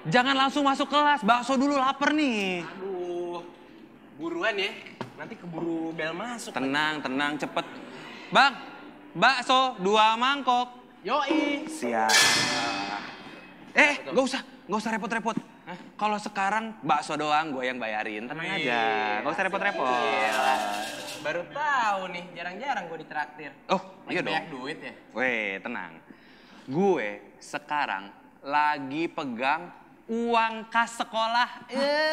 Jangan langsung masuk kelas, bakso dulu lapar nih. Aduh, buruan ya. Nanti keburu bel masuk. Tenang, tenang, cepet. Bang, bakso 2 mangkok. Yoi. Siap. Gak usah repot-repot. Kalau sekarang bakso doang gue yang bayarin, tenang aja. Gak usah repot-repot. Baru tahu nih, jarang-jarang gue ditraktir. Oh, iya dong. Banyak duit ya? Weh, tenang. Gue sekarang lagi pegang uang kas sekolah.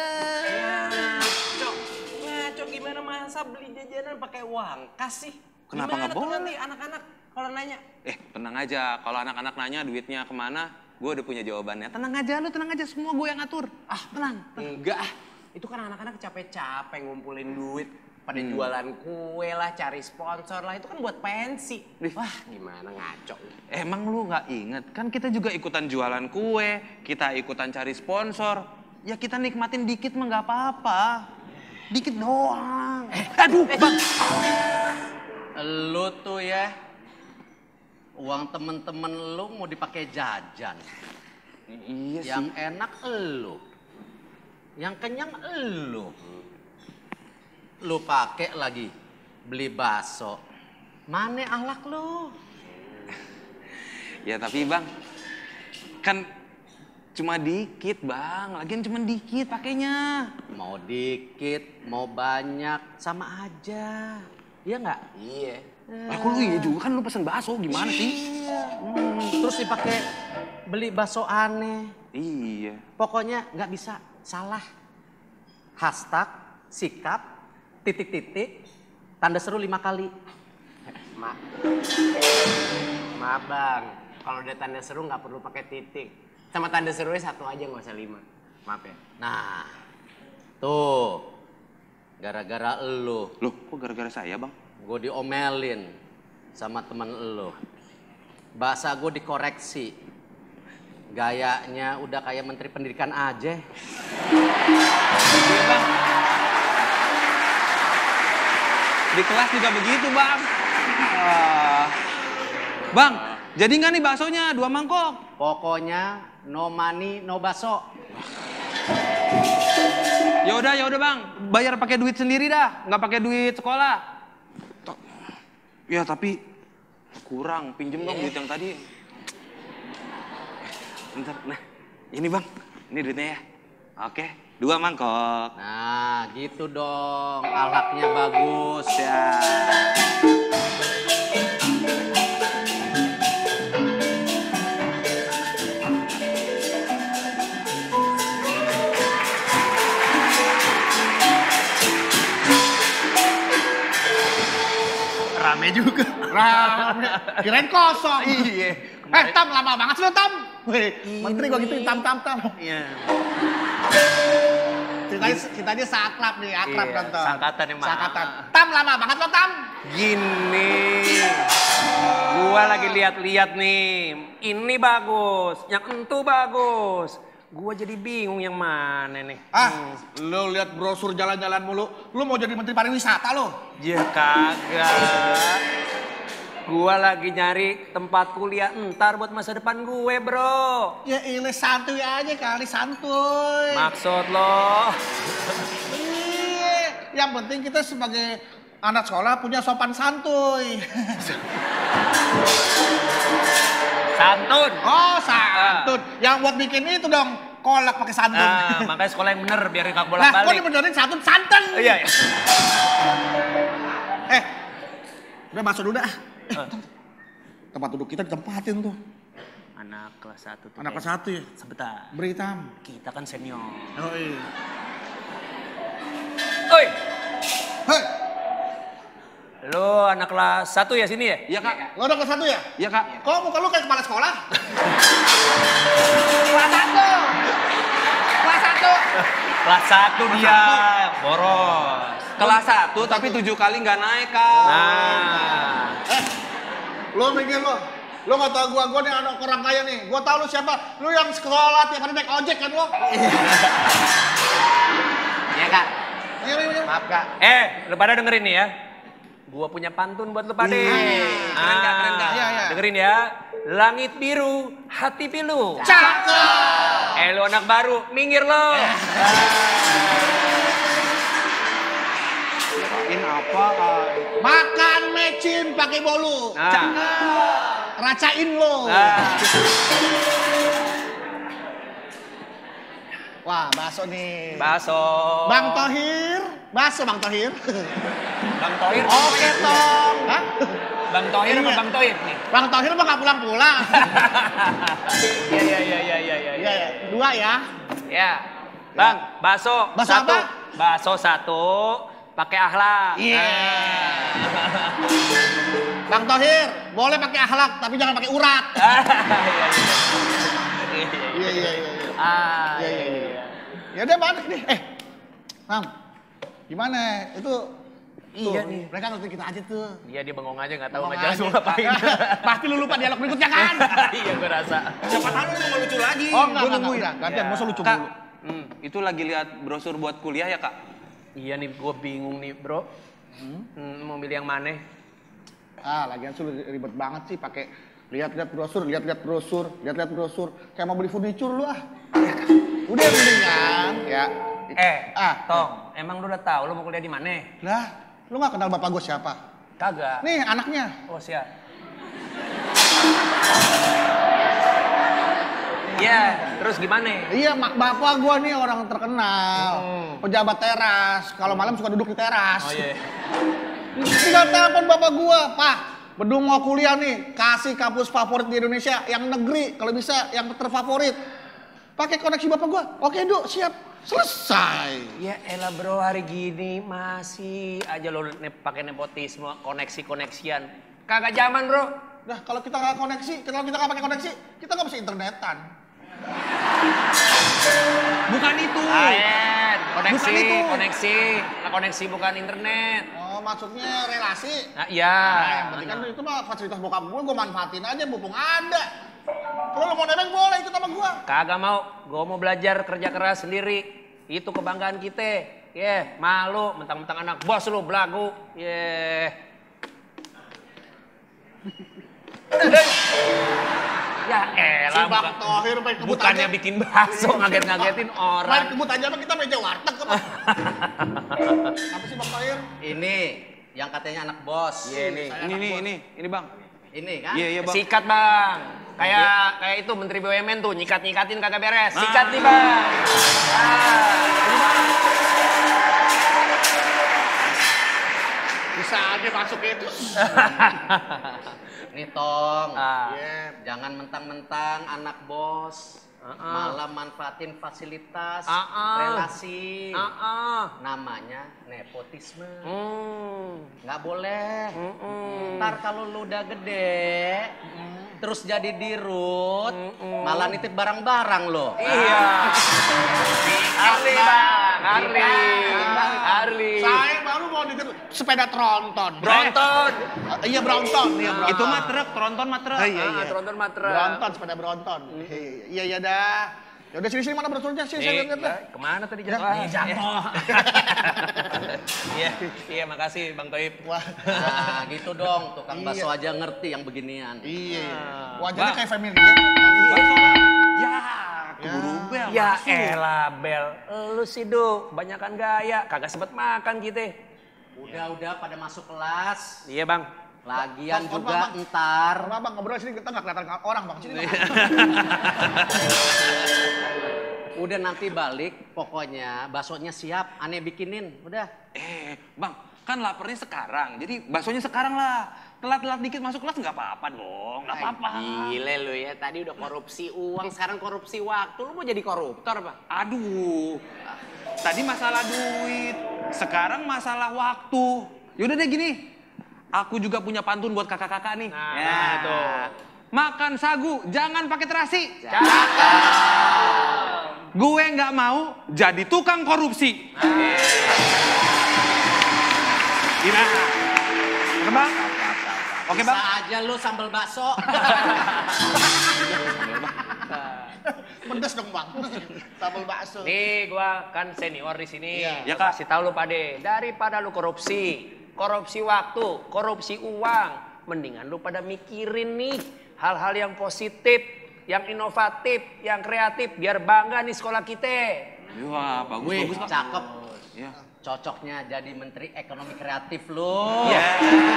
Ngaco gimana masa beli jajanan pakai uang kas sih? Kenapa nggak boleh? Nanti anak-anak kalau nanya. Tenang aja. Kalau anak-anak nanya duitnya kemana, gue udah punya jawabannya. Tenang aja, semua gue yang ngatur. Tenang. Enggak, itu kan anak-anak capek-capek ngumpulin duit. Pada jualan kue lah, cari sponsor lah, itu kan buat pensi. Wah, gimana ngaco. Emang lu nggak inget? Kan kita juga ikutan jualan kue, kita ikutan cari sponsor. Ya kita nikmatin dikit mah nggak apa-apa. Dikit doang. Aduh, Bang. Lu tuh ya, uang temen-temen lu mau dipakai jajan. Iya sih. Yang enak elu, yang kenyang elu. Lu pakai lagi beli bakso. Mana ahlak lu? Ya tapi Bang, kan cuma dikit Bang. Lagian cuma dikit pakainya. Mau dikit, mau banyak, sama aja. Iya nggak? Iya. Kok lu iya juga kan lu pesen bakso gimana sih? Terus dipakai beli bakso aneh. Iya. Pokoknya nggak bisa salah. Hashtag, sikap, titik-titik, tanda seru 5 kali. Maaf Bang, kalau udah tanda seru nggak perlu pakai titik. Sama tanda serunya 1 aja, nggak usah 5. Maaf ya. Nah, tuh, gara-gara elu, Loh, kok gara-gara saya Bang? gue diomelin sama temen elu. Bahasa gue dikoreksi. Gayanya udah kayak menteri pendidikan aja. Iya Bang. Di kelas juga begitu Bang. Bang, jadi nggak nih baksonya 2 mangkok? Pokoknya no money, no bakso. Ya udah Bang, bayar pakai duit sendiri dah, nggak pakai duit sekolah. Ya tapi kurang, pinjem dong duit yang tadi. Bentar, nah ini Bang, ini duitnya ya. Oke, 2 mangkok. Nah, gitu dong, ahlaknya bagus ya. Rame juga. Rame. Kirain kosong. Iya. Tam, lama banget sih lo, Tam. Wih, menteri gua gitu, Tam. Iya. Ceritanya seakrab nih, akrab Iya, nonton. sangkatan emang. Sangkatan. Tam, lama banget lo, Tam. Gini, gua lagi lihat-lihat nih. Ini bagus, yang entu bagus. Gua jadi bingung yang mana nih. Lo lihat brosur jalan-jalan mulu. Lo mau jadi menteri pariwisata lo? Ya kagak. Gua lagi nyari tempat kuliah entar buat masa depan gue, bro. Ya ini santuy aja kali, santuy. Maksud lo? Iya, yang penting kita sebagai anak sekolah punya sopan santuy. Santun. Oh, santun. Yang buat bikin itu dong, kolak pakai santun. Makanya sekolah yang bener biar Nah, gak kok bolak-balik. dibenerin santun santen? Iya. Udah masuk dulu dah. Tempat duduk kita ditempatin tuh. Anak kelas 1 tuh. Anak kelas 1 ya? Sebentar. Beri Tam. Kita kan senior. Oh iya. Oi, Hei, lo anak kelas 1 ya sini ya? Iya Kak. lo udah kelas 1 ya? Iya Kak. Kok muka lu kayak kepala sekolah? Kelas 1. Kelas 1. Kelas 1 dia, boros. Kelas 1 tapi 7 kali nggak naik Kak. Nah, Lo mikir lo gak tau gua nih anak orang kaya nih. Gua tau lu siapa. Lu yang sekolah tiap hari naik ojek kan lo? iya Kak. Iya. Maaf Kak. Lu pada dengerin nih ya. Gua punya pantun buat lu pada. Keren Kak, keren Kak. Iya. Dengerin ya. Langit biru, hati pilu. Cakep. Lu Ayo anak baru, minggir lo. Kirain apa? Makan mecin pakai bolu. Racain lo. Wah, bakso nih. Bakso. Bang Tohir, bakso Bang Tohir. Bang Tohir. Oke, Tong. Hah? Bang Tohir apa Iya. Bang Tohir nih? Bang Tohir mah nggak pulang-pulang. Iya. Iya, ya. Dua ya. Ya. Bang, bakso. Bakso satu. apa? Bakso satu, pakai akhlak. Iya. Bang Tohir, boleh pakai akhlak, tapi jangan pakai urat. Iya. Iya. Ya udah balik deh. Bang, gimana? Itu Iya tuh, nih. mereka nonton kita aja tuh. Dia bengong aja nggak tahu Ngomong nggak jelas aja. mau ngapain. Pasti lu lupa dialog berikutnya kan? Iya gue rasa. Siapa tahu lu mau lucu lagi. Oh enggak, Gua nungguin. udah. Gantian, Ya. masa lucu Kak, dulu. itu lagi lihat brosur buat kuliah ya, Kak? Iya nih gue bingung nih bro. Mau milih yang mana? Lagian sih ribet banget sih pakai lihat-lihat brosur, kayak mau beli furniture lu ah. Udah mendingan ya. Tong, emang lu udah tahu lu mau kuliah di mana? Lah, lu gak kenal bapak gue siapa? Kagak. Nih anaknya. Oh siap. Iya, terus gimana? Iya, bapak gue nih orang terkenal. Pejabat teras. Kalau malam suka duduk di teras. Oh iya. Tinggal telepon bapak gue, Pak. Bedung mau kuliah nih, kasih kampus favorit di Indonesia, yang negeri, kalau bisa yang terfavorit. Pakai koneksi bapak gue. Oke, Duk, siap. Selesai. Ya elah bro, hari gini masih aja lo pakai nepotisme, koneksian. Kagak zaman bro. Nah, kalau kita nggak koneksi, kalau kita nggak pakai koneksi, kita nggak bisa internetan. Bukan itu. Ayen, koneksi, Bukan itu. koneksi. Nah, koneksi bukan internet. Oh, maksudnya relasi. Nah, iya. Nah, yang penting kan itu mah fasilitas bokap gue manfaatin aja, mumpung ada. Kalau lo mau nebeng boleh ikut sama gue. Kagak mau, gue mau belajar kerja keras sendiri. Itu kebanggaan kita. Malu mentang-mentang anak bos lu belagu. Ya Si elah, Bang Tohir main kebut bukannya aja. bikin bakso ngaget-ngagetin Main orang. kebut aja mah kita meja warteg apa? Apa sih Bang Tohir? Ini yang katanya anak bos. Iya nih. Ini Bang. Ini kan? Iya, Bang. Sikat bang. Kayak itu Menteri BUMN tuh nyikat-nyikatin kagak beres. Sikat nih bang. Bisa aja masuk itu. Nih Tong, Iya. jangan mentang-mentang anak bos. Malah manfaatin fasilitas, relasi. Namanya nepotisme. Nggak boleh. Ntar kalau lu udah gede, terus jadi dirut, malah nitip barang-barang lo. Iya. Harley bang. Harley. Saya baru mau nitip sepeda tronton. Bronton. Iya Bronton. Iya Bronton. Itu mah truk, tronton mah truk. Tronton matre. Bronton, sepeda Bronton. Iya dah. Ya udah sini mana brosurnya sih saya lihat dah. Kemana tadi jatuh? Jatuh. Iya, makasih Bang Toib. Wah. Nah gitu dong, tukang Iya. bakso aja ngerti yang beginian. Iya. Wajahnya Bang. kayak familiar. Ya, keburu bel. Ya masuk. elah Bel, lu sih Du, kebanyakan gaya, kagak sempet makan kita. Udah pada masuk kelas. Iya Bang. Lagian Bang, juga Bang. ntar. Bang ngobrol sini kita nggak kelihatan orang Bang. Sini Bang. Udah nanti balik, pokoknya baksonya siap, aneh bikinin. Udah. Bang, kan laparnya sekarang. Jadi baksonya sekarang lah. Telat-telat dikit masuk kelas nggak apa-apa dong. Nggak apa-apa. Gile lu ya, tadi udah korupsi uang, sekarang korupsi waktu. Lu mau jadi koruptor apa? Aduh. Tadi masalah duit. Sekarang masalah waktu. Yaudah deh gini. Aku juga punya pantun buat kakak-kakak nih. Nah, tuh. Makan sagu, jangan pakai terasi. Gue nggak mau jadi tukang korupsi. Gimana? Oke bang? Oke bang? Bisa aja lu sambal bakso. Pedes dong Bang. Sambal bakso. Nih gua kan senior di sini. Iya. Ya, Gua Kak. kasih tahu lu pade, daripada lu korupsi waktu, korupsi uang, mendingan lu pada mikirin nih hal-hal yang positif. yang inovatif, yang kreatif, biar bangga nih sekolah kita. Wah, bagus, Wih, bagus, Pak. cakep. Iya. Cocoknya jadi Menteri Ekonomi Kreatif lo. Ya.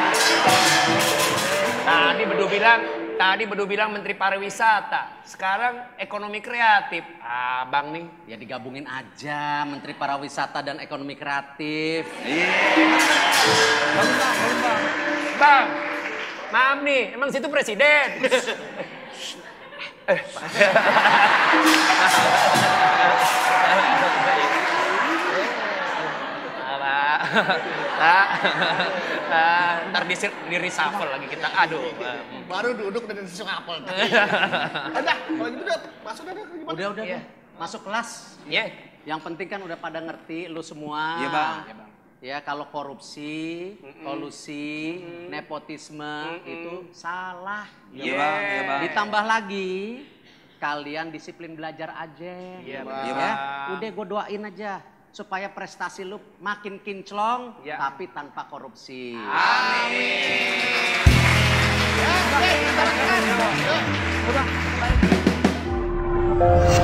Tadi Bedu bilang Menteri Pariwisata, sekarang Ekonomi Kreatif. Abang nih. Ya digabungin aja Menteri Pariwisata dan Ekonomi Kreatif. Iya. Bang, maaf nih, emang situ presiden. Ntar di reshuffle lagi kita. Aduh. Baru duduk dan susu apel. Udah, kalau gitu udah masuk dah gimana? Udah. Iya. Masuk kelas. Iya. Yang penting kan udah pada ngerti lu semua. Iya, Bang. Ya kalau korupsi, kolusi, nepotisme itu salah. Iya, Bang. Iya, Bang. Ditambah lagi kalian disiplin belajar aja. Iya, Bang. Ya, udah gue doain aja supaya prestasi lu makin kinclong Iya. tapi tanpa korupsi. Amin. Ya, oke, kita lakukan. Yuk. Udah.